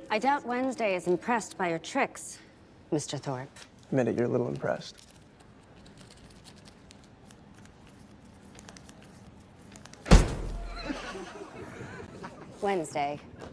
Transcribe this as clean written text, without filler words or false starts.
I doubt Wednesday is impressed by your tricks, Mr. Thorpe. Admit it, you're a little impressed. Wednesday,